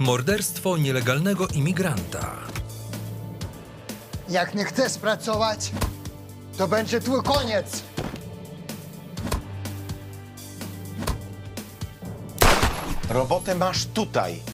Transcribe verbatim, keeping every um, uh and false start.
Morderstwo nielegalnego imigranta. Jak nie chcesz pracować, to będzie twój koniec. Robotę masz tutaj.